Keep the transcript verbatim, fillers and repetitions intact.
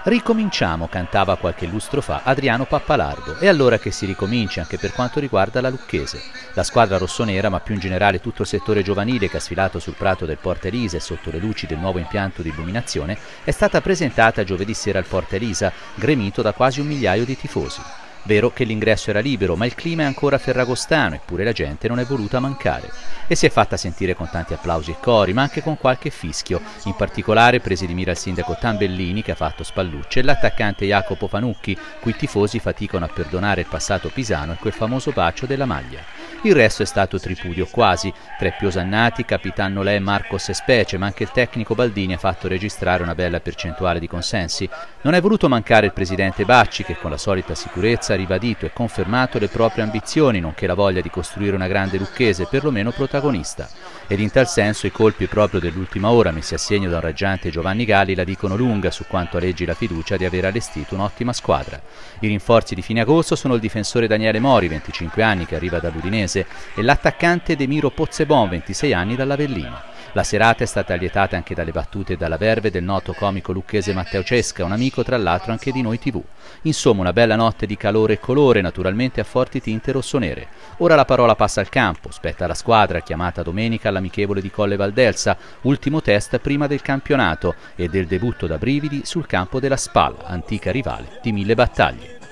Ricominciamo, cantava qualche lustro fa Adriano Pappalardo. È allora che si ricomincia anche per quanto riguarda la Lucchese. La squadra rossonera, ma più in generale tutto il settore giovanile che ha sfilato sul prato del Porta Elisa e sotto le luci del nuovo impianto di illuminazione, è stata presentata giovedì sera al Porta Elisa, gremito da quasi un migliaio di tifosi. Vero che l'ingresso era libero, ma il clima è ancora ferragostano, eppure la gente non è voluta mancare. E si è fatta sentire con tanti applausi e cori, ma anche con qualche fischio, in particolare presi di mira il sindaco Tambellini, che ha fatto spallucce, e l'attaccante Jacopo Panucchi, cui i tifosi faticano a perdonare il passato pisano e quel famoso bacio della maglia. Il resto è stato tripudio quasi, tra i più osannati Capitan Nolè, Marcos e Specie, ma anche il tecnico Baldini ha fatto registrare una bella percentuale di consensi. Non è voluto mancare il presidente Bacci, che con la solita sicurezza ha ribadito e confermato le proprie ambizioni, nonché la voglia di costruire una grande Lucchese, perlomeno protagonista. Ed in tal senso i colpi proprio dell'ultima ora messi a segno da un raggiante Giovanni Galli la dicono lunga su quanto aleggi la fiducia di aver allestito un'ottima squadra. I rinforzi di fine agosto sono il difensore Daniele Mori, venticinque anni, che arriva dall'Udinese, e l'attaccante Demiro Pozzebon, ventisei anni, dall'Avellino. La serata è stata allietata anche dalle battute e dalla verve del noto comico lucchese Matteo Cesca, un amico tra l'altro anche di Noi tivù. Insomma, una bella notte di calore e colore, naturalmente a forti tinte rossonere. Ora la parola passa al campo, spetta alla squadra chiamata domenica all'amichevole di Colle Valdelsa, ultimo test prima del campionato e del debutto da brividi sul campo della Spal, antica rivale di mille battaglie.